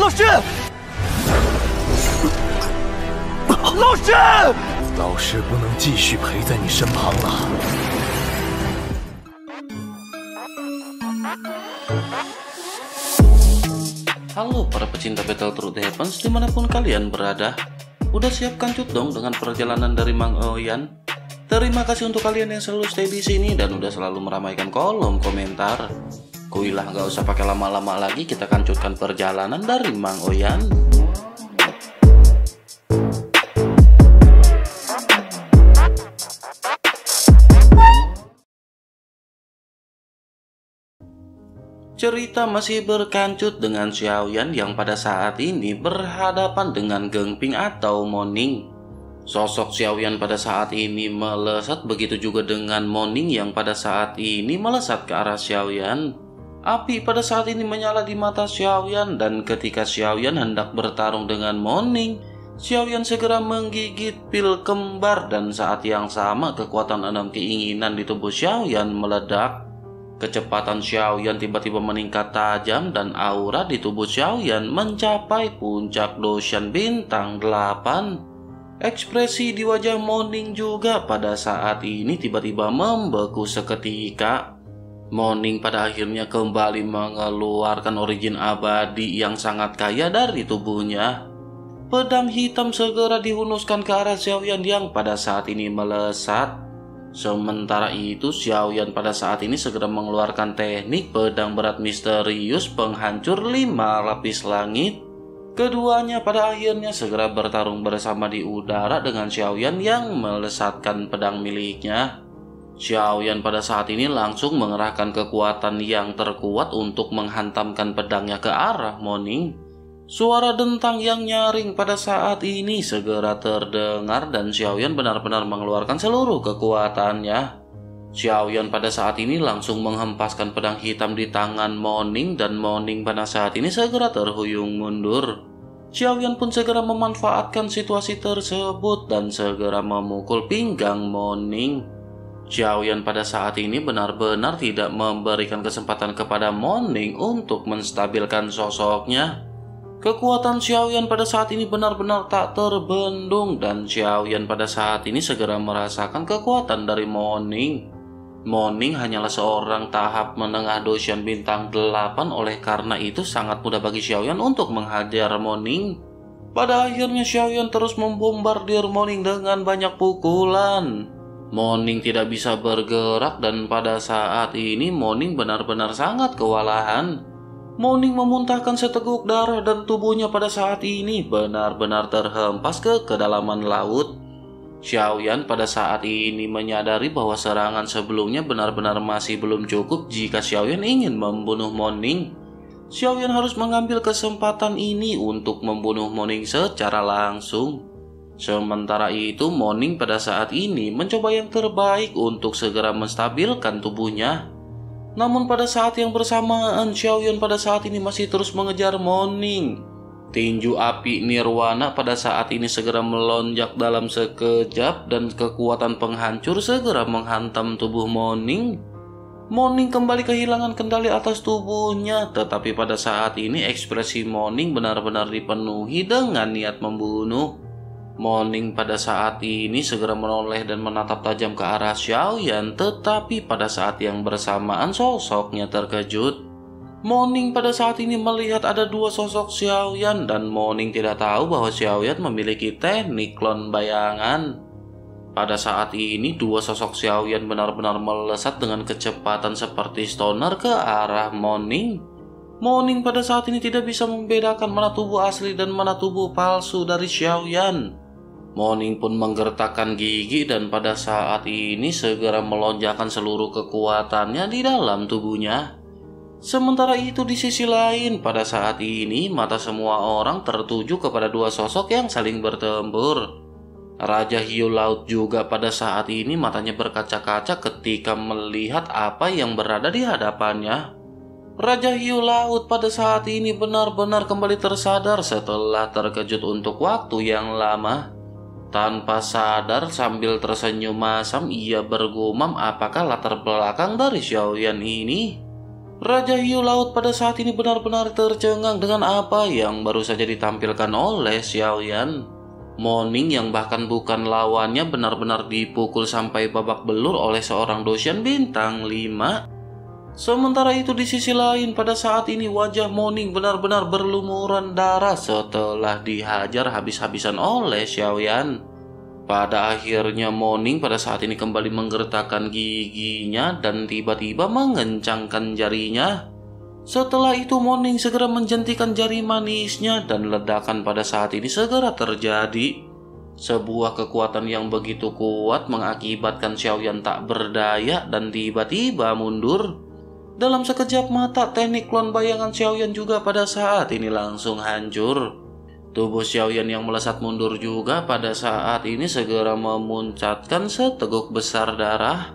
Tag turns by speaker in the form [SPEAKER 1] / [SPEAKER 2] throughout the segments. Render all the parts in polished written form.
[SPEAKER 1] 师，老师，
[SPEAKER 2] 老师不能继续陪在你身旁了。
[SPEAKER 3] Halo para pecinta Battle Through the Heavens dimanapun kalian berada. Udah siap kancut dong dengan perjalanan dari Mang Oyan? Terima kasih untuk kalian yang selalu stay di sini dan udah selalu meramaikan kolom komentar. Kuilah nggak usah pakai lama-lama lagi, kita kancutkan perjalanan dari Mang Oyan. Cerita masih berkancut dengan Xiaoyan yang pada saat ini berhadapan dengan Geng Ping atau Moning. Sosok Xiaoyan pada saat ini melesat, begitu juga dengan Moning yang pada saat ini melesat ke arah Xiaoyan. Api pada saat ini menyala di mata Xiaoyan dan ketika Xiaoyan hendak bertarung dengan Moning, Xiaoyan segera menggigit pil kembar dan saat yang sama kekuatan 6 keinginan di tubuh Xiaoyan meledak. Kecepatan Xiaoyan tiba-tiba meningkat tajam dan aura di tubuh Xiaoyan mencapai puncak doshan bintang 8. Ekspresi di wajah Moning juga pada saat ini tiba-tiba membeku seketika. Moning pada akhirnya kembali mengeluarkan origin abadi yang sangat kaya dari tubuhnya. Pedang hitam segera dihunuskan ke arah Xiaoyan yang pada saat ini melesat. Sementara itu Xiaoyan pada saat ini segera mengeluarkan teknik pedang berat misterius penghancur 5 lapis langit. Keduanya pada akhirnya segera bertarung bersama di udara dengan Xiaoyan yang melesatkan pedang miliknya. Xiaoyan pada saat ini langsung mengerahkan kekuatan yang terkuat untuk menghantamkan pedangnya ke arah Moning. Suara dentang yang nyaring pada saat ini segera terdengar dan Xiaoyan benar-benar mengeluarkan seluruh kekuatannya. Xiaoyan pada saat ini langsung menghempaskan pedang hitam di tangan Moning dan Moning pada saat ini segera terhuyung mundur. Xiaoyan pun segera memanfaatkan situasi tersebut dan segera memukul pinggang Moning. Xiaoyan pada saat ini benar-benar tidak memberikan kesempatan kepada Moning untuk menstabilkan sosoknya. Kekuatan Xiaoyan pada saat ini benar-benar tak terbendung dan Xiaoyan pada saat ini segera merasakan kekuatan dari Moning. Moning hanyalah seorang tahap menengah doshan bintang 8, oleh karena itu sangat mudah bagi Xiaoyan untuk menghajar Moning. Pada akhirnya Xiaoyan terus membombardir Moning dengan banyak pukulan. Moning tidak bisa bergerak dan pada saat ini Moning benar-benar sangat kewalahan. Moning memuntahkan seteguk darah dan tubuhnya pada saat ini benar-benar terhempas ke kedalaman laut. Xiaoyan pada saat ini menyadari bahwa serangan sebelumnya benar-benar masih belum cukup jika Xiaoyan ingin membunuh Moning. Xiaoyan harus mengambil kesempatan ini untuk membunuh Moning secara langsung. Sementara itu Moning pada saat ini mencoba yang terbaik untuk segera menstabilkan tubuhnya. Namun pada saat yang bersamaan Xiaoyan pada saat ini masih terus mengejar Moning. Tinju api nirwana pada saat ini segera melonjak dalam sekejap dan kekuatan penghancur segera menghantam tubuh Moning. Moning kembali kehilangan kendali atas tubuhnya, tetapi pada saat ini ekspresi Moning benar-benar dipenuhi dengan niat membunuh. Moning pada saat ini segera menoleh dan menatap tajam ke arah Xiaoyan, tetapi pada saat yang bersamaan sosoknya terkejut. Moning pada saat ini melihat ada dua sosok Xiaoyan dan Moning tidak tahu bahwa Xiaoyan memiliki teknik klon bayangan. Pada saat ini dua sosok Xiaoyan benar-benar melesat dengan kecepatan seperti stoner ke arah Moning. Moning pada saat ini tidak bisa membedakan mana tubuh asli dan mana tubuh palsu dari Xiaoyan. Moning pun menggertakkan gigi dan pada saat ini segera melonjakkan seluruh kekuatannya di dalam tubuhnya. Sementara itu di sisi lain pada saat ini mata semua orang tertuju kepada dua sosok yang saling bertempur. Raja Hiu Laut juga pada saat ini matanya berkaca-kaca ketika melihat apa yang berada di hadapannya. Raja Hiu Laut pada saat ini benar-benar kembali tersadar setelah terkejut untuk waktu yang lama. Tanpa sadar sambil tersenyum masam ia bergumam apakah latar belakang dari Xiaoyan ini. Raja Hiu Laut pada saat ini benar-benar tercengang dengan apa yang baru saja ditampilkan oleh Xiaoyan. Moning yang bahkan bukan lawannya benar-benar dipukul sampai babak belur oleh seorang Doshan bintang 5. Sementara itu di sisi lain pada saat ini wajah Moning benar-benar berlumuran darah setelah dihajar habis-habisan oleh Xiaoyan. Pada akhirnya Moning pada saat ini kembali menggertakkan giginya dan tiba-tiba mengencangkan jarinya. Setelah itu Moning segera menjentikan jari manisnya dan ledakan pada saat ini segera terjadi. Sebuah kekuatan yang begitu kuat mengakibatkan Xiaoyan tak berdaya dan tiba-tiba mundur. Dalam sekejap mata teknik klon bayangan Xiaoyan juga pada saat ini langsung hancur. Tubuh Xiaoyan yang melesat mundur juga pada saat ini segera memuncatkan seteguk besar darah.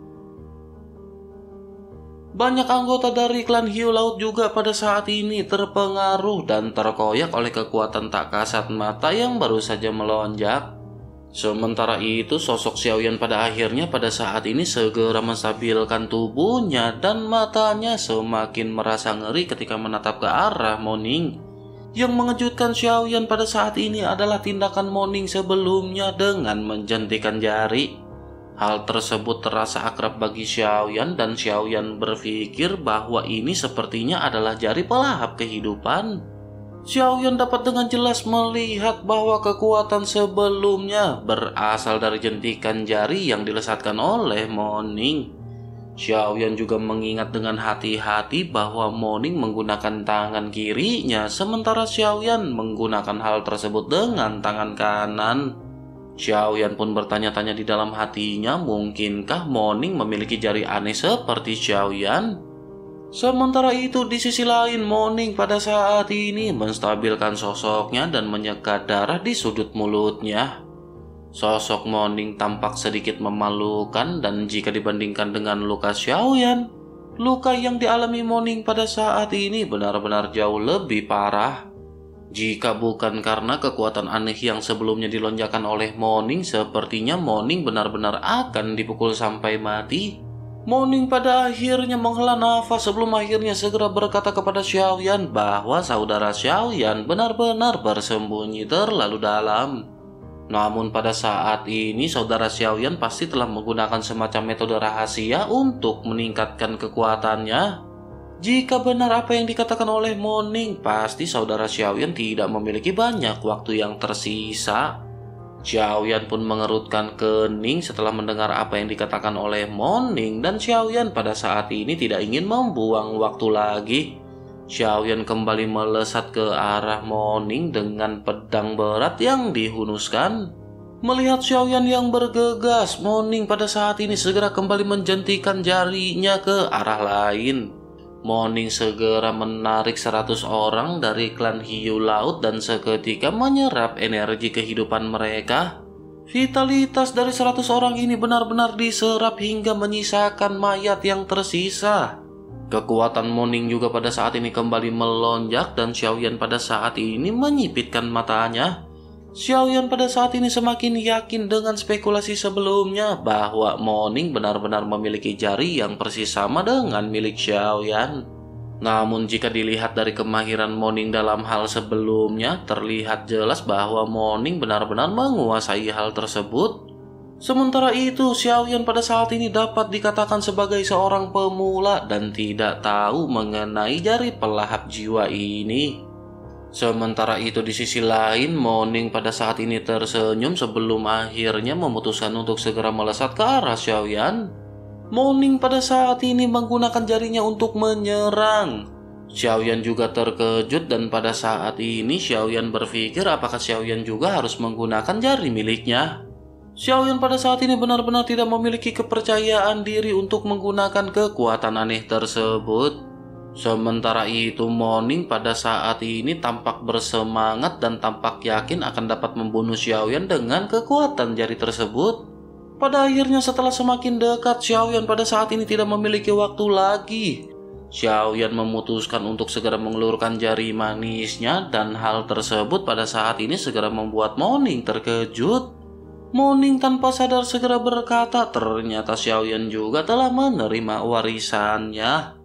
[SPEAKER 3] Banyak anggota dari klan Hiu Laut juga pada saat ini terpengaruh dan terkoyak oleh kekuatan tak kasat mata yang baru saja melonjak. Sementara itu sosok Xiaoyan pada akhirnya pada saat ini segera menstabilkan tubuhnya dan matanya semakin merasa ngeri ketika menatap ke arah Moning. Yang mengejutkan Xiaoyan pada saat ini adalah tindakan Moning sebelumnya dengan menjentikan jari. Hal tersebut terasa akrab bagi Xiaoyan dan Xiaoyan berpikir bahwa ini sepertinya adalah jari pelahap kehidupan. Xiaoyan dapat dengan jelas melihat bahwa kekuatan sebelumnya berasal dari jentikan jari yang dilesatkan oleh Moning. Xiaoyan juga mengingat dengan hati-hati bahwa Moning menggunakan tangan kirinya, sementara Xiaoyan menggunakan hal tersebut dengan tangan kanan. Xiaoyan pun bertanya-tanya di dalam hatinya, mungkinkah Moning memiliki jari aneh seperti Xiaoyan? Sementara itu di sisi lain Moning pada saat ini menstabilkan sosoknya dan menyekat darah di sudut mulutnya. Sosok Moning tampak sedikit memalukan dan jika dibandingkan dengan luka Xiaoyan, luka yang dialami Moning pada saat ini benar-benar jauh lebih parah. Jika bukan karena kekuatan aneh yang sebelumnya dilonjakkan oleh Moning, sepertinya Moning benar-benar akan dipukul sampai mati. Moning pada akhirnya menghela nafas sebelum akhirnya segera berkata kepada Xiaoyan bahwa saudara Xiaoyan benar-benar bersembunyi terlalu dalam. Namun pada saat ini saudara Xiaoyan pasti telah menggunakan semacam metode rahasia untuk meningkatkan kekuatannya. Jika benar apa yang dikatakan oleh Moning, pasti saudara Xiaoyan tidak memiliki banyak waktu yang tersisa. Xiaoyan pun mengerutkan kening setelah mendengar apa yang dikatakan oleh Moning dan Xiaoyan pada saat ini tidak ingin membuang waktu lagi. Xiaoyan kembali melesat ke arah Moning dengan pedang berat yang dihunuskan. Melihat Xiaoyan yang bergegas, Moning pada saat ini segera kembali menjentikan jarinya ke arah lain. Moning segera menarik 100 orang dari klan Hiu Laut dan seketika menyerap energi kehidupan mereka. Vitalitas dari 100 orang ini benar-benar diserap hingga menyisakan mayat yang tersisa. Kekuatan Moning juga pada saat ini kembali melonjak dan Xiaoyan pada saat ini menyipitkan matanya. Xiaoyan pada saat ini semakin yakin dengan spekulasi sebelumnya bahwa Moning benar-benar memiliki jari yang persis sama dengan milik Xiaoyan. Namun jika dilihat dari kemahiran Moning dalam hal sebelumnya, terlihat jelas bahwa Moning benar-benar menguasai hal tersebut. Sementara itu, Xiaoyan pada saat ini dapat dikatakan sebagai seorang pemula dan tidak tahu mengenai jari pelahap jiwa ini. Sementara itu di sisi lain, Moning pada saat ini tersenyum sebelum akhirnya memutuskan untuk segera melesat ke arah Xiaoyan. Moning pada saat ini menggunakan jarinya untuk menyerang. Xiaoyan juga terkejut dan pada saat ini Xiaoyan berpikir apakah Xiaoyan juga harus menggunakan jari miliknya. Xiaoyan pada saat ini benar-benar tidak memiliki kepercayaan diri untuk menggunakan kekuatan aneh tersebut. Sementara itu Moning pada saat ini tampak bersemangat dan tampak yakin akan dapat membunuh Xiaoyan dengan kekuatan jari tersebut. Pada akhirnya setelah semakin dekat, Xiaoyan pada saat ini tidak memiliki waktu lagi. Xiaoyan memutuskan untuk segera mengelurkan jari manisnya dan hal tersebut pada saat ini segera membuat Moning terkejut. Moning tanpa sadar segera berkata ternyata Xiaoyan juga telah menerima warisannya.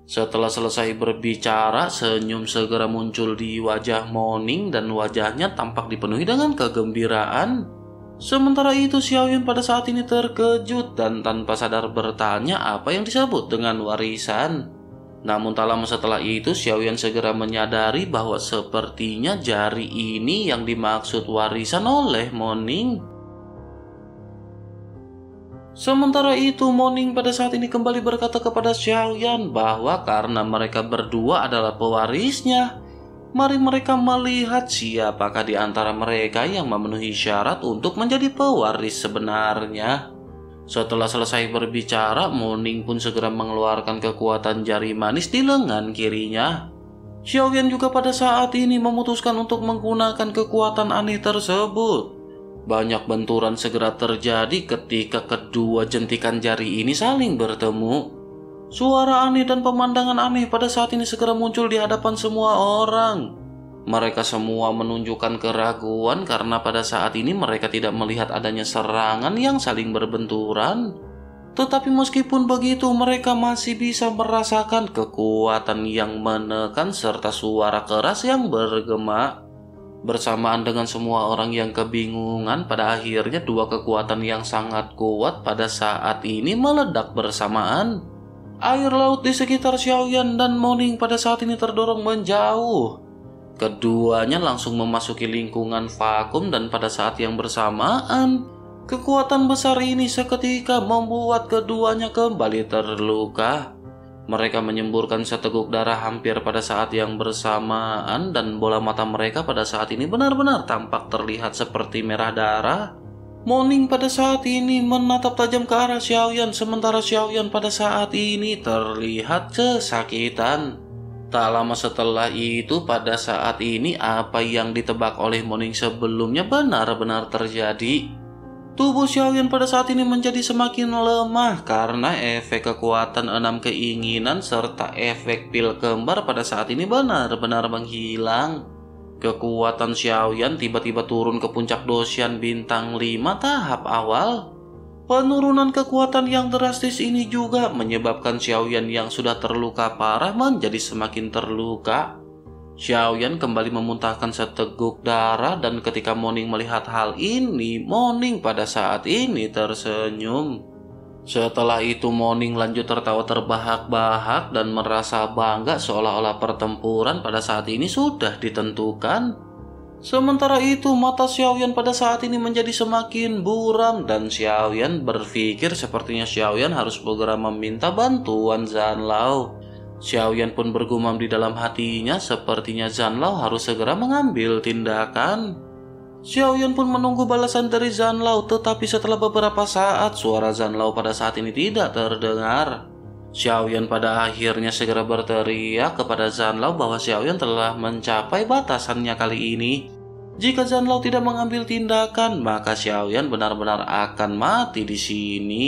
[SPEAKER 3] Setelah selesai berbicara, senyum segera muncul di wajah Moning dan wajahnya tampak dipenuhi dengan kegembiraan. Sementara itu Xiaoyan pada saat ini terkejut dan tanpa sadar bertanya apa yang disebut dengan warisan. Namun tak lama setelah itu Xiaoyan segera menyadari bahwa sepertinya jari ini yang dimaksud warisan oleh Moning. Sementara itu Moning pada saat ini kembali berkata kepada Xiaoyan bahwa karena mereka berdua adalah pewarisnya, mari mereka melihat siapakah di antara mereka yang memenuhi syarat untuk menjadi pewaris sebenarnya. Setelah selesai berbicara, Moning pun segera mengeluarkan kekuatan jari manis di lengan kirinya. Xiaoyan juga pada saat ini memutuskan untuk menggunakan kekuatan aneh tersebut. Banyak benturan segera terjadi ketika kedua jentikan jari ini saling bertemu. Suara aneh dan pemandangan aneh pada saat ini segera muncul di hadapan semua orang. Mereka semua menunjukkan keraguan karena pada saat ini mereka tidak melihat adanya serangan yang saling berbenturan. Tetapi meskipun begitu, mereka masih bisa merasakan kekuatan yang menekan serta suara keras yang bergema. Bersamaan dengan semua orang yang kebingungan, pada akhirnya dua kekuatan yang sangat kuat pada saat ini meledak bersamaan. Air laut di sekitar Xiaoyan dan Moning pada saat ini terdorong menjauh. Keduanya langsung memasuki lingkungan vakum dan pada saat yang bersamaan, kekuatan besar ini seketika membuat keduanya kembali terluka. Mereka menyemburkan seteguk darah hampir pada saat yang bersamaan dan bola mata mereka pada saat ini benar-benar tampak terlihat seperti merah darah. Moning pada saat ini menatap tajam ke arah Xiaoyan, sementara Xiaoyan pada saat ini terlihat kesakitan. Tak lama setelah itu, pada saat ini apa yang ditebak oleh Moning sebelumnya benar-benar terjadi. Tubuh Xiaoyan pada saat ini menjadi semakin lemah karena efek kekuatan 6 keinginan serta efek pil kembar pada saat ini benar-benar menghilang. Kekuatan Xiaoyan tiba-tiba turun ke puncak dosyan bintang 5 tahap awal. Penurunan kekuatan yang drastis ini juga menyebabkan Xiaoyan yang sudah terluka parah menjadi semakin terluka. Xiaoyan kembali memuntahkan seteguk darah dan ketika Moning melihat hal ini, Moning pada saat ini tersenyum. Setelah itu Moning lanjut tertawa terbahak-bahak dan merasa bangga seolah-olah pertempuran pada saat ini sudah ditentukan. Sementara itu mata Xiaoyan pada saat ini menjadi semakin buram dan Xiaoyan berpikir sepertinya Xiaoyan harus segera meminta bantuan Zanlao. Xiaoyan pun bergumam di dalam hatinya sepertinya Zanlao harus segera mengambil tindakan. Xiaoyan pun menunggu balasan dari Zanlao, tetapi setelah beberapa saat suara Zanlao pada saat ini tidak terdengar. Xiaoyan pada akhirnya segera berteriak kepada Zanlao bahwa Xiaoyan telah mencapai batasannya kali ini. Jika Zanlao tidak mengambil tindakan, maka Xiaoyan benar-benar akan mati di sini.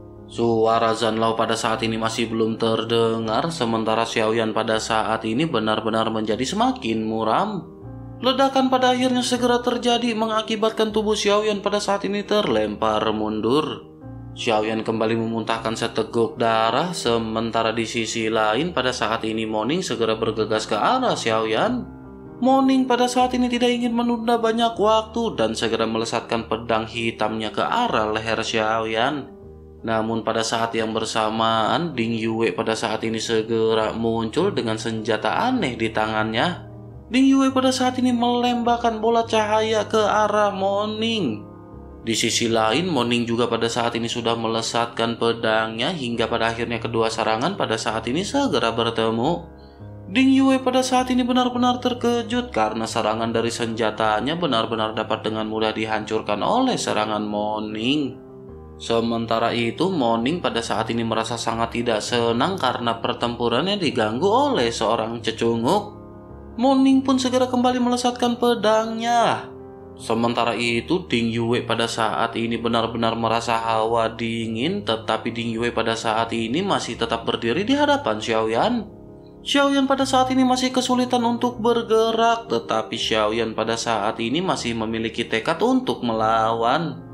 [SPEAKER 3] Suara Zanlao pada saat ini masih belum terdengar, sementara Xiaoyan pada saat ini benar-benar menjadi semakin muram. Ledakan pada akhirnya segera terjadi mengakibatkan tubuh Xiaoyan pada saat ini terlempar mundur. Xiaoyan kembali memuntahkan seteguk darah, sementara di sisi lain pada saat ini Moning segera bergegas ke arah Xiaoyan. Moning pada saat ini tidak ingin menunda banyak waktu dan segera melesatkan pedang hitamnya ke arah leher Xiaoyan. Namun pada saat yang bersamaan, Ding Yue pada saat ini segera muncul dengan senjata aneh di tangannya. Ding Yue pada saat ini melembakkan bola cahaya ke arah Moning. Di sisi lain, Moning juga pada saat ini sudah melesatkan pedangnya hingga pada akhirnya kedua serangan pada saat ini segera bertemu. Ding Yue pada saat ini benar-benar terkejut karena serangan dari senjatanya benar-benar dapat dengan mudah dihancurkan oleh serangan Moning. Sementara itu, Moning pada saat ini merasa sangat tidak senang karena pertempurannya diganggu oleh seorang cecunguk. Moning pun segera kembali melesatkan pedangnya. Sementara itu, Ding Yue pada saat ini benar-benar merasa hawa dingin, tetapi Ding Yue pada saat ini masih tetap berdiri di hadapan Xiaoyan. Xiaoyan pada saat ini masih kesulitan untuk bergerak, tetapi Xiaoyan pada saat ini masih memiliki tekad untuk melawan.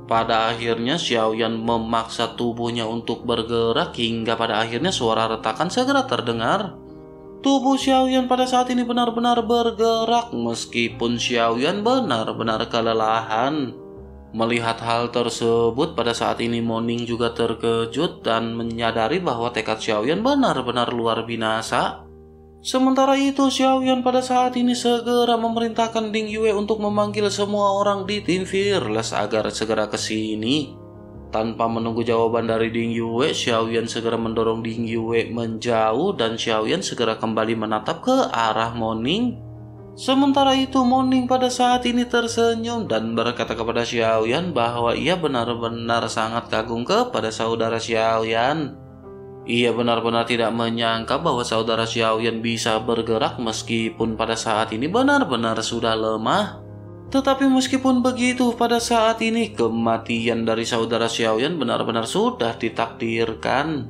[SPEAKER 3] Pada akhirnya Xiaoyan memaksa tubuhnya untuk bergerak hingga pada akhirnya suara retakan segera terdengar. Tubuh Xiaoyan pada saat ini benar-benar bergerak meskipun Xiaoyan benar-benar kelelahan. Melihat hal tersebut pada saat ini Moning juga terkejut dan menyadari bahwa tekad Xiaoyan benar-benar luar binasa. Sementara itu Xiaoyan pada saat ini segera memerintahkan Ding Yue untuk memanggil semua orang di tim Fearless agar segera ke sini. Tanpa menunggu jawaban dari Ding Yue, Xiaoyan segera mendorong Ding Yue menjauh dan Xiaoyan segera kembali menatap ke arah Moning. Sementara itu Moning pada saat ini tersenyum dan berkata kepada Xiaoyan bahwa ia benar-benar sangat kagum kepada saudara Xiaoyan. Ia benar-benar tidak menyangka bahwa saudara Xiaoyan bisa bergerak meskipun pada saat ini benar-benar sudah lemah. Tetapi meskipun begitu, pada saat ini kematian dari saudara Xiaoyan benar-benar sudah ditakdirkan.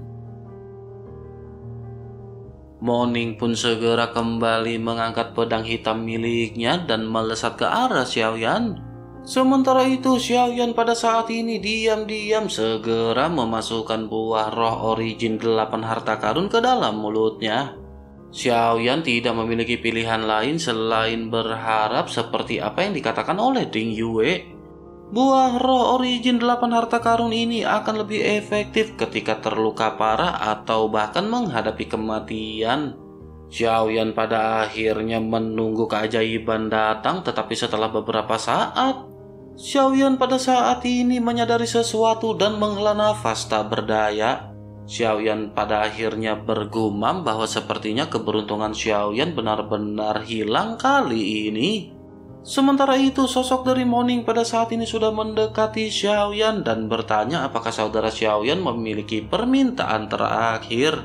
[SPEAKER 3] Moning pun segera kembali mengangkat pedang hitam miliknya dan melesat ke arah Xiaoyan. Sementara itu Xiaoyan pada saat ini diam-diam segera memasukkan buah roh origin 8 harta karun ke dalam mulutnya. Xiaoyan tidak memiliki pilihan lain selain berharap seperti apa yang dikatakan oleh Ding Yue. Buah roh origin 8 harta karun ini akan lebih efektif ketika terluka parah atau bahkan menghadapi kematian. Xiaoyan pada akhirnya menunggu keajaiban datang, tetapi setelah beberapa saat Xiaoyan pada saat ini menyadari sesuatu dan menghela nafas tak berdaya. Xiaoyan pada akhirnya bergumam bahwa sepertinya keberuntungan Xiaoyan benar-benar hilang kali ini. Sementara itu sosok dari Moning pada saat ini sudah mendekati Xiaoyan dan bertanya apakah saudara Xiaoyan memiliki permintaan terakhir.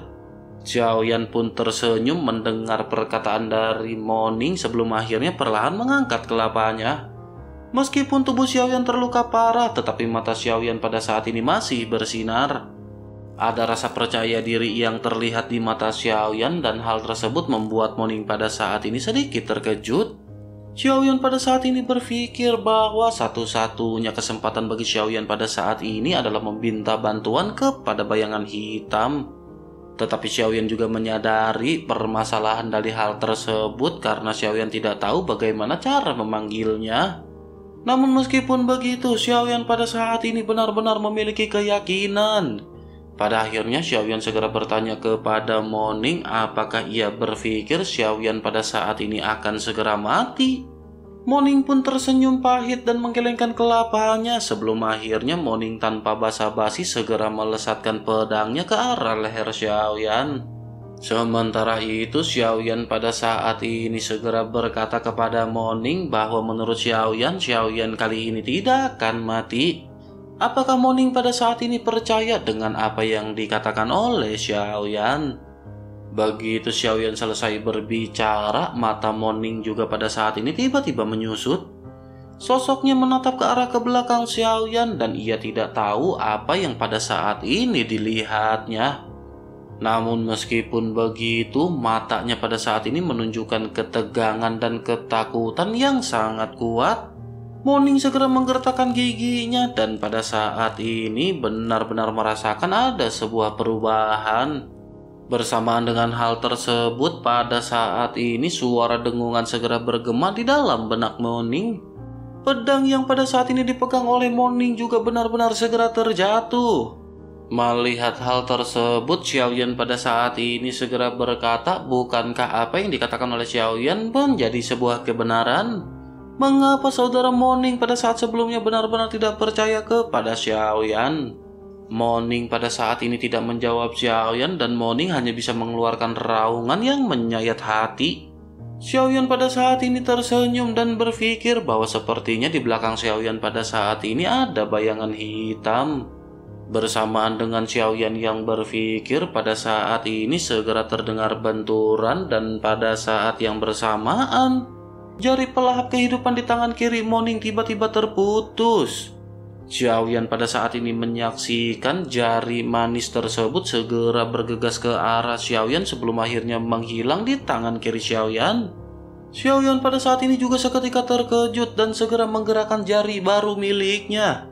[SPEAKER 3] Xiaoyan pun tersenyum mendengar perkataan dari Moning sebelum akhirnya perlahan mengangkat kelapanya. Meskipun tubuh Xiaoyan terluka parah, tetapi mata Xiaoyan pada saat ini masih bersinar. Ada rasa percaya diri yang terlihat di mata Xiaoyan dan hal tersebut membuat Moning pada saat ini sedikit terkejut. Xiaoyan pada saat ini berpikir bahwa satu-satunya kesempatan bagi Xiaoyan pada saat ini adalah meminta bantuan kepada bayangan hitam. Tetapi Xiaoyan juga menyadari permasalahan dari hal tersebut karena Xiaoyan tidak tahu bagaimana cara memanggilnya. Namun meskipun begitu, Xiaoyan pada saat ini benar-benar memiliki keyakinan. Pada akhirnya Xiaoyan segera bertanya kepada Moning apakah ia berpikir Xiaoyan pada saat ini akan segera mati. Moning pun tersenyum pahit dan menggelengkan kelapanya sebelum akhirnya Moning tanpa basa-basi segera melesatkan pedangnya ke arah leher Xiaoyan. Sementara itu Xiaoyan pada saat ini segera berkata kepada Moning bahwa menurut Xiaoyan kali ini tidak akan mati. Apakah Moning pada saat ini percaya dengan apa yang dikatakan oleh Xiaoyan? Begitu Xiaoyan selesai berbicara, mata Moning juga pada saat ini tiba-tiba menyusut. Sosoknya menatap ke arah ke belakang Xiaoyan dan ia tidak tahu apa yang pada saat ini dilihatnya. Namun meskipun begitu, matanya pada saat ini menunjukkan ketegangan dan ketakutan yang sangat kuat. Moning segera menggertakkan giginya dan pada saat ini benar-benar merasakan ada sebuah perubahan. Bersamaan dengan hal tersebut, pada saat ini suara dengungan segera bergema di dalam benak Moning. Pedang yang pada saat ini dipegang oleh Moning juga benar-benar segera terjatuh. Melihat hal tersebut, Xiaoyan pada saat ini segera berkata, bukankah apa yang dikatakan oleh Xiaoyan menjadi sebuah kebenaran? Mengapa saudara Moning pada saat sebelumnya benar-benar tidak percaya kepada Xiaoyan? Moning pada saat ini tidak menjawab Xiaoyan dan Moning hanya bisa mengeluarkan raungan yang menyayat hati. Xiaoyan pada saat ini tersenyum dan berpikir bahwa sepertinya di belakang Xiaoyan pada saat ini ada bayangan hitam. Bersamaan dengan Xiaoyan yang berpikir, pada saat ini segera terdengar benturan dan pada saat yang bersamaan, jari pelahap kehidupan di tangan kiri Moning tiba-tiba terputus. Xiaoyan pada saat ini menyaksikan jari manis tersebut segera bergegas ke arah Xiaoyan sebelum akhirnya menghilang di tangan kiri Xiaoyan. Xiaoyan pada saat ini juga seketika terkejut dan segera menggerakkan jari baru miliknya.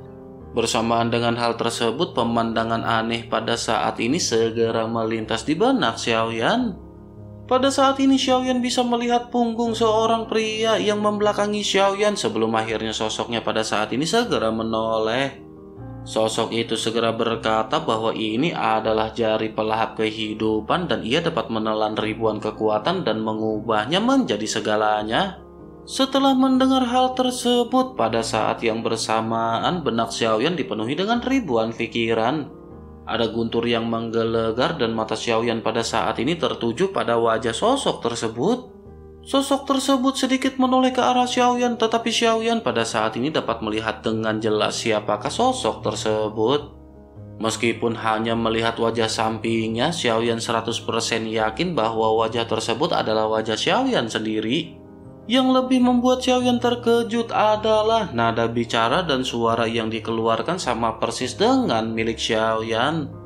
[SPEAKER 3] Bersamaan dengan hal tersebut, pemandangan aneh pada saat ini segera melintas di benak Xiaoyan. Pada saat ini Xiaoyan bisa melihat punggung seorang pria yang membelakangi Xiaoyan sebelum akhirnya sosoknya pada saat ini segera menoleh. Sosok itu segera berkata bahwa ini adalah jari pelahap kehidupan dan ia dapat menelan ribuan kekuatan dan mengubahnya menjadi segalanya. Setelah mendengar hal tersebut, pada saat yang bersamaan benak Xiaoyan dipenuhi dengan ribuan pikiran. Ada guntur yang menggelegar dan mata Xiaoyan pada saat ini tertuju pada wajah sosok tersebut. Sosok tersebut sedikit menoleh ke arah Xiaoyan, tetapi Xiaoyan pada saat ini dapat melihat dengan jelas siapakah sosok tersebut. Meskipun hanya melihat wajah sampingnya, Xiaoyan 100% yakin bahwa wajah tersebut adalah wajah Xiaoyan sendiri. Yang lebih membuat Xiaoyan terkejut adalah nada bicara dan suara yang dikeluarkan sama persis dengan milik Xiaoyan.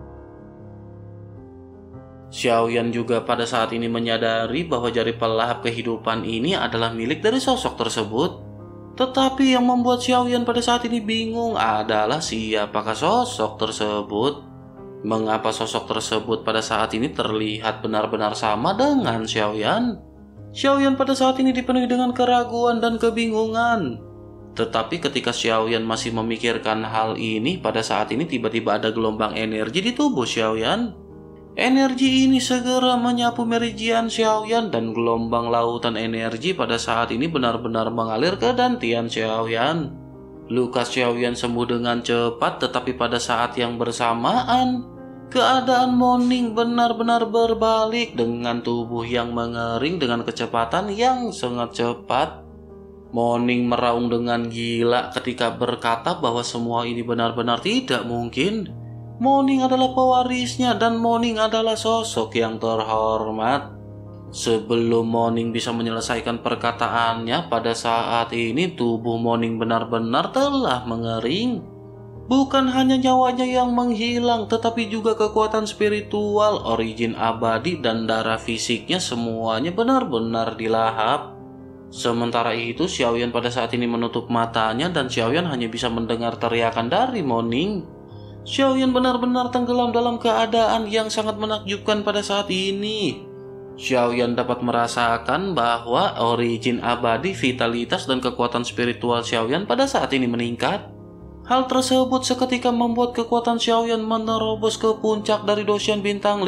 [SPEAKER 3] Xiaoyan juga pada saat ini menyadari bahwa jari pelahap kehidupan ini adalah milik dari sosok tersebut. Tetapi yang membuat Xiaoyan pada saat ini bingung adalah siapakah sosok tersebut. Mengapa sosok tersebut pada saat ini terlihat benar-benar sama dengan Xiaoyan? Xiaoyan pada saat ini dipenuhi dengan keraguan dan kebingungan. Tetapi ketika Xiaoyan masih memikirkan hal ini, pada saat ini tiba-tiba ada gelombang energi di tubuh Xiaoyan. Energi ini segera menyapu meridian Xiaoyan dan gelombang lautan energi pada saat ini benar-benar mengalir ke dantian Xiaoyan. Luka Xiaoyan sembuh dengan cepat, tetapi pada saat yang bersamaan, keadaan Moning benar-benar berbalik dengan tubuh yang mengering dengan kecepatan yang sangat cepat. Moning meraung dengan gila ketika berkata bahwa semua ini benar-benar tidak mungkin. Moning adalah pewarisnya dan Moning adalah sosok yang terhormat. Sebelum Moning bisa menyelesaikan perkataannya, pada saat ini tubuh Moning benar-benar telah mengering. Bukan hanya nyawanya yang menghilang, tetapi juga kekuatan spiritual, origin abadi, dan darah fisiknya semuanya benar-benar dilahap. Sementara itu, Xiaoyan pada saat ini menutup matanya dan Xiaoyan hanya bisa mendengar teriakan dari Moning. Xiaoyan benar-benar tenggelam dalam keadaan yang sangat menakjubkan pada saat ini. Xiaoyan dapat merasakan bahwa origin abadi, vitalitas, dan kekuatan spiritual Xiaoyan pada saat ini meningkat. Hal tersebut seketika membuat kekuatan Xiaoyan menerobos ke puncak dari Doshan Bintang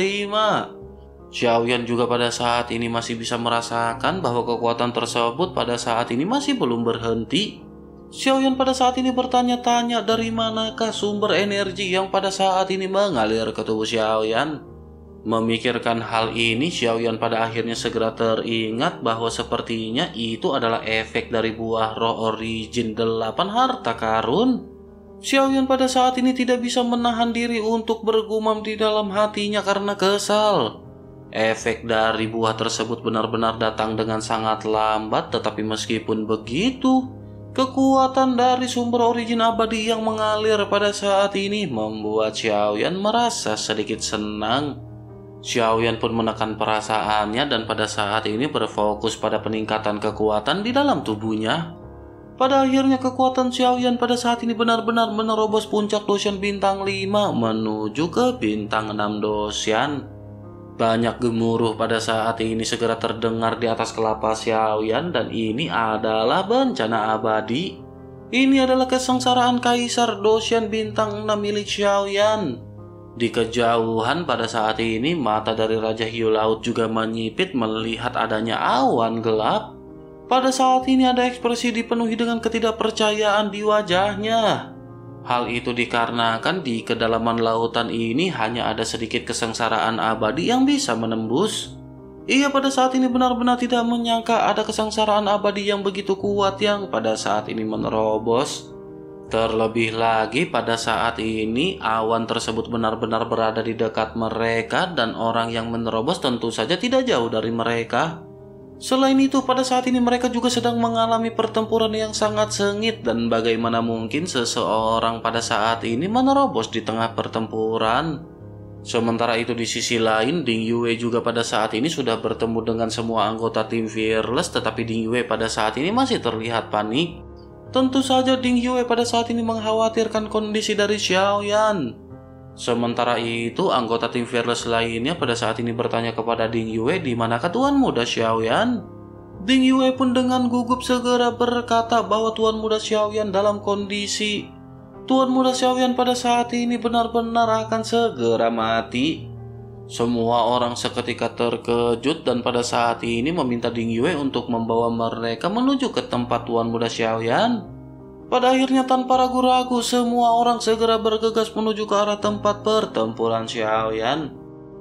[SPEAKER 3] 5. Xiaoyan juga pada saat ini masih bisa merasakan bahwa kekuatan tersebut pada saat ini masih belum berhenti. Xiaoyan pada saat ini bertanya-tanya dari manakah sumber energi yang pada saat ini mengalir ke tubuh Xiaoyan. Memikirkan hal ini, Xiaoyan pada akhirnya segera teringat bahwa sepertinya itu adalah efek dari buah roh origin 8 harta karun. Xiaoyan pada saat ini tidak bisa menahan diri untuk bergumam di dalam hatinya karena kesal. Efek dari buah tersebut benar-benar datang dengan sangat lambat, tetapi meskipun begitu, kekuatan dari sumber origin abadi yang mengalir pada saat ini membuat Xiaoyan merasa sedikit senang. Xiaoyan pun menekan perasaannya dan pada saat ini berfokus pada peningkatan kekuatan di dalam tubuhnya. Pada akhirnya kekuatan Xiaoyan pada saat ini benar-benar menerobos puncak Doshan Bintang 5 menuju ke Bintang 6 Doshan. Banyak gemuruh pada saat ini segera terdengar di atas kelapa Xiaoyan dan ini adalah bencana abadi. Ini adalah kesengsaraan Kaisar Doshan Bintang 6 milik Xiaoyan. Di kejauhan pada saat ini mata dari Raja Hiu Laut juga menyipit melihat adanya awan gelap. Pada saat ini ada ekspresi dipenuhi dengan ketidakpercayaan di wajahnya. Hal itu dikarenakan di kedalaman lautan ini hanya ada sedikit kesengsaraan abadi yang bisa menembus. Ia pada saat ini benar-benar tidak menyangka ada kesengsaraan abadi yang begitu kuat yang pada saat ini menerobos. Terlebih lagi pada saat ini awan tersebut benar-benar berada di dekat mereka dan orang yang menerobos tentu saja tidak jauh dari mereka. Selain itu, pada saat ini mereka juga sedang mengalami pertempuran yang sangat sengit dan bagaimana mungkin seseorang pada saat ini menerobos di tengah pertempuran. Sementara itu di sisi lain, Ding Yue juga pada saat ini sudah bertemu dengan semua anggota tim Fearless, tetapi Ding Yue pada saat ini masih terlihat panik. Tentu saja Ding Yue pada saat ini mengkhawatirkan kondisi dari Xiaoyan. Sementara itu, anggota tim Fearless lainnya pada saat ini bertanya kepada Ding Yue, di manakah Tuan Muda Xiaoyan? Ding Yue pun dengan gugup segera berkata bahwa Tuan Muda Xiaoyan dalam kondisi Tuan Muda Xiaoyan pada saat ini benar-benar akan segera mati. Semua orang seketika terkejut dan pada saat ini meminta Ding Yue untuk membawa mereka menuju ke tempat Tuan Muda Xiaoyan. Pada akhirnya tanpa ragu-ragu semua orang segera bergegas menuju ke arah tempat pertempuran Xiaoyan.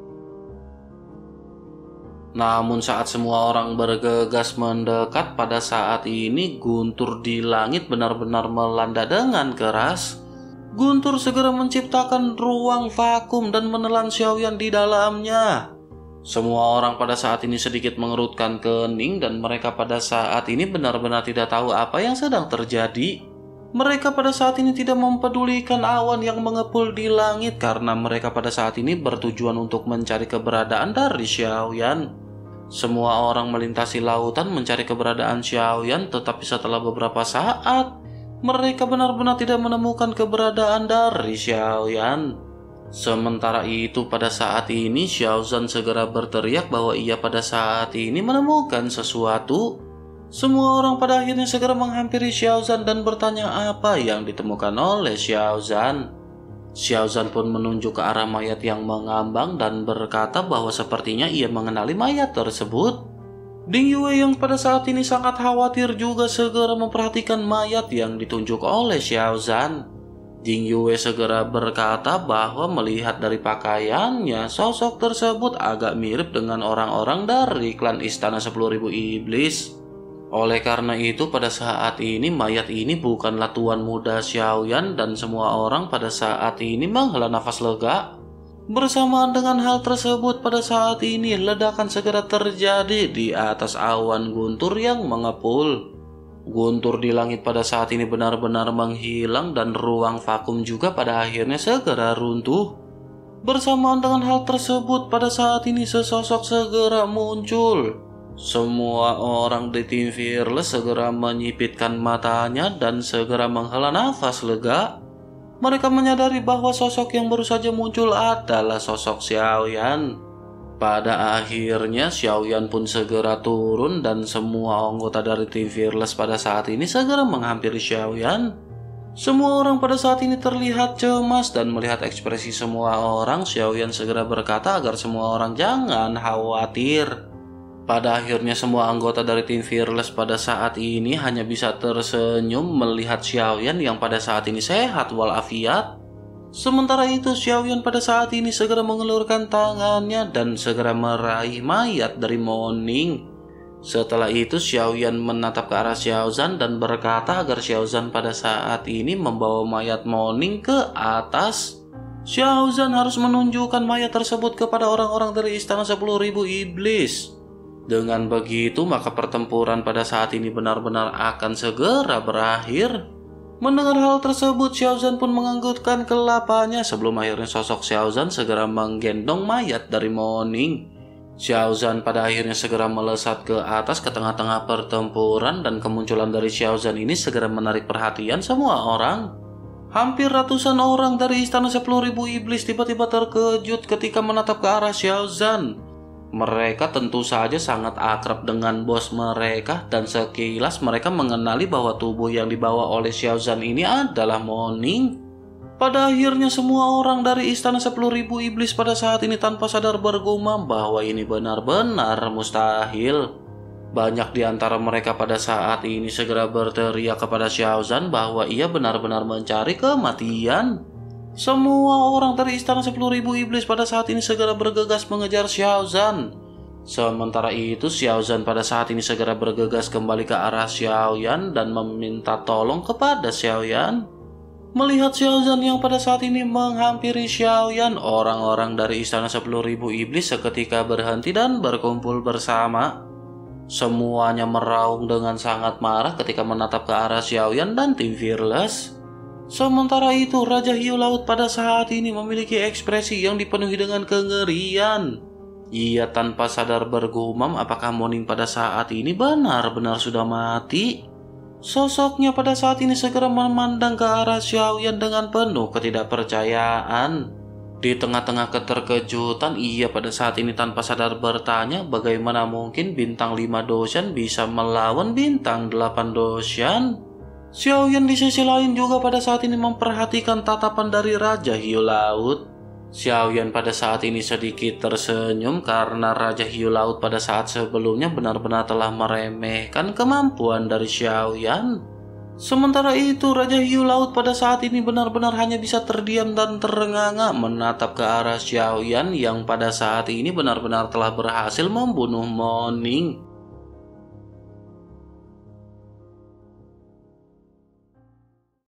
[SPEAKER 3] Namun saat semua orang bergegas mendekat, pada saat ini guntur di langit benar-benar melanda dengan keras. Guntur segera menciptakan ruang vakum dan menelan Xiaoyan di dalamnya. Semua orang pada saat ini sedikit mengerutkan kening dan mereka pada saat ini benar-benar tidak tahu apa yang sedang terjadi. Mereka pada saat ini tidak mempedulikan awan yang mengepul di langit karena mereka pada saat ini bertujuan untuk mencari keberadaan dari Xiaoyan. Semua orang melintasi lautan mencari keberadaan Xiaoyan, tetapi setelah beberapa saat mereka benar-benar tidak menemukan keberadaan dari Xiaoyan. Sementara itu pada saat ini Xiaozan segera berteriak bahwa ia pada saat ini menemukan sesuatu. Semua orang pada akhirnya segera menghampiri Xiaozan dan bertanya apa yang ditemukan oleh Xiaozan. Xiaozan pun menunjuk ke arah mayat yang mengambang dan berkata bahwa sepertinya ia mengenali mayat tersebut. Ding Yue yang pada saat ini sangat khawatir juga segera memperhatikan mayat yang ditunjuk oleh Xiaozan. Ding Yue segera berkata bahwa melihat dari pakaiannya, sosok tersebut agak mirip dengan orang-orang dari klan Istana 10.000 Iblis. Oleh karena itu pada saat ini mayat ini bukanlah Tuan Muda Xiaoyan dan semua orang pada saat ini menghela nafas lega. Bersamaan dengan hal tersebut pada saat ini ledakan segera terjadi di atas awan guntur yang mengepul. Guntur di langit pada saat ini benar-benar menghilang dan ruang vakum juga pada akhirnya segera runtuh. Bersamaan dengan hal tersebut pada saat ini sesosok segera muncul. Semua orang di tim Fearless segera menyipitkan matanya dan segera menghela nafas lega. Mereka menyadari bahwa sosok yang baru saja muncul adalah sosok Xiaoyan. Pada akhirnya Xiaoyan pun segera turun dan semua anggota dari tim Fearless pada saat ini segera menghampiri Xiaoyan. Semua orang pada saat ini terlihat cemas dan melihat ekspresi semua orang, Xiaoyan segera berkata agar semua orang jangan khawatir. Pada akhirnya semua anggota dari tim Fearless pada saat ini hanya bisa tersenyum melihat Xiaoyan yang pada saat ini sehat walafiat. Sementara itu Xiaoyan pada saat ini segera mengelurkan tangannya dan segera meraih mayat dari Moning. Setelah itu Xiaoyan menatap ke arah Xiaozan dan berkata agar Xiaozan pada saat ini membawa mayat Moning ke atas. Xiaozan harus menunjukkan mayat tersebut kepada orang-orang dari Istana 10.000 Iblis. Dengan begitu, maka pertempuran pada saat ini benar-benar akan segera berakhir. Mendengar hal tersebut, Xiaozan pun menganggukkan kelapanya sebelum akhirnya sosok Xiaozan segera menggendong mayat dari Moning. Xiaozan pada akhirnya segera melesat ke atas ke tengah-tengah pertempuran dan kemunculan dari Xiaozan ini segera menarik perhatian semua orang. Hampir ratusan orang dari Istana 10.000 Iblis tiba-tiba terkejut ketika menatap ke arah Xiaozan. Mereka tentu saja sangat akrab dengan bos mereka dan sekilas mereka mengenali bahwa tubuh yang dibawa oleh Xiaozan ini adalah Moning. Pada akhirnya semua orang dari Istana 10.000 Iblis pada saat ini tanpa sadar bergumam bahwa ini benar-benar mustahil. Banyak di antara mereka pada saat ini segera berteriak kepada Xiaozan bahwa ia benar-benar mencari kematian. Semua orang dari Istana 10.000 Iblis pada saat ini segera bergegas mengejar Xiaozan. Sementara itu Xiaozan pada saat ini segera bergegas kembali ke arah Xiaoyan dan meminta tolong kepada Xiaoyan. Melihat Xiaozan yang pada saat ini menghampiri Xiaoyan, orang-orang dari Istana 10.000 Iblis seketika berhenti dan berkumpul bersama. Semuanya meraung dengan sangat marah ketika menatap ke arah Xiaoyan dan tim Fearless. Sementara itu, Raja Hiu Laut pada saat ini memiliki ekspresi yang dipenuhi dengan kengerian. Ia tanpa sadar bergumam apakah Moning pada saat ini benar-benar sudah mati. Sosoknya pada saat ini segera memandang ke arah Xiaoyan dengan penuh ketidakpercayaan. Di tengah-tengah keterkejutan, ia pada saat ini tanpa sadar bertanya bagaimana mungkin bintang 5 dosyan bisa melawan bintang 8 dosyan. Xiaoyan di sisi lain juga pada saat ini memperhatikan tatapan dari Raja Hiu Laut. Xiaoyan pada saat ini sedikit tersenyum karena Raja Hiu Laut pada saat sebelumnya benar-benar telah meremehkan kemampuan dari Xiaoyan. Sementara itu, Raja Hiu Laut pada saat ini benar-benar hanya bisa terdiam dan terengah-engah menatap ke arah Xiaoyan yang pada saat ini benar-benar telah berhasil membunuh Moning.